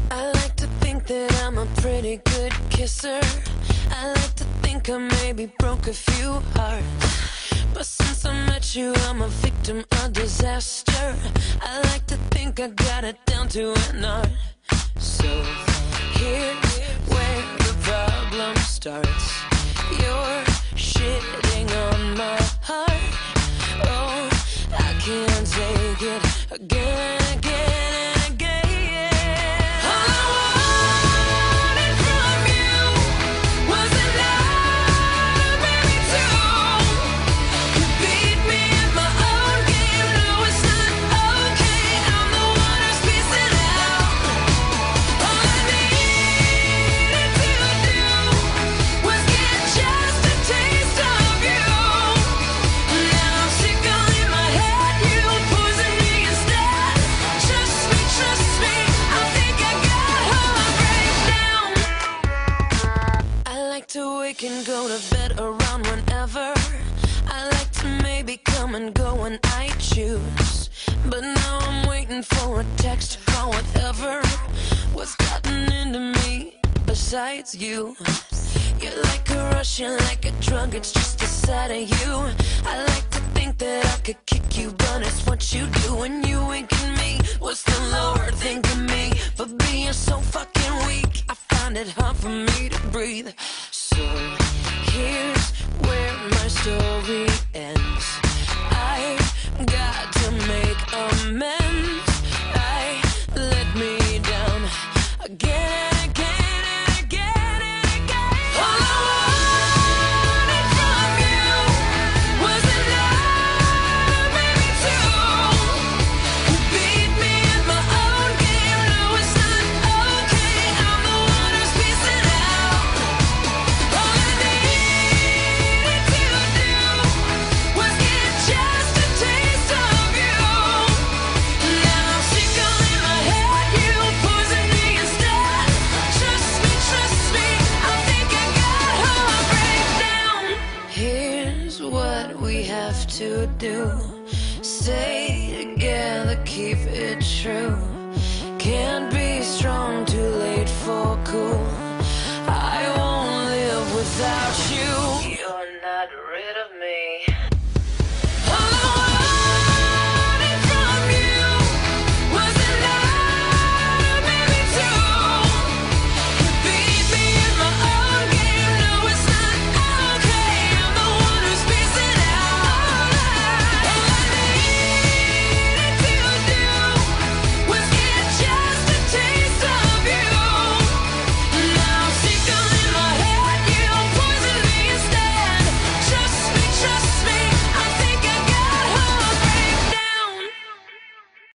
I like to think that I'm a pretty good kisser. I like to think I maybe broke a few hearts, but since I met you, I'm a victim of disaster. I like to think I got it down to an art. So here's where the problem starts. You're shitting on my heart. Oh, I can't take it again. We can go to bed around whenever. I like to maybe come and go when I choose, but now I'm waiting for a text, call, whatever. What's gotten into me besides you? You're like a rush, you're like a drug, it's just a side of you. I like to think that I could kick you, but it's what you do when you wink at me. What's the Lord think of me for being so fucking weak? I find it hard for me to breathe. So here's where my story ends. I've got to make amends. I let me down again. What we have to do.